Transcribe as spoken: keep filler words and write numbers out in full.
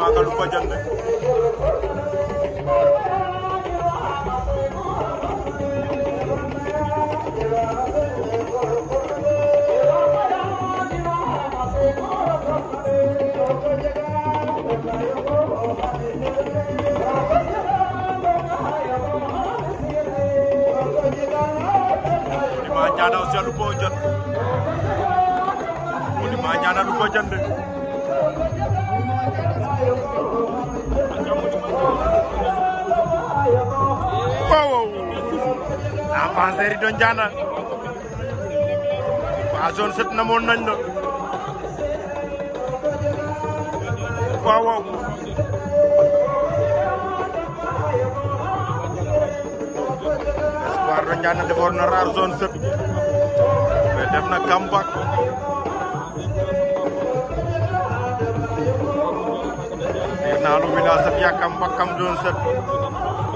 Magalu Badiane Lima Ñana aussi Lu Badiane Lima Ñana Lu Badiane wow avancé Rido Ñana waa zone sept namoon nañ la waaw waaw Espoir Rido Ñana defoon na raar zone sept mais def na comeback naa lu village ak yakam bakam zone sept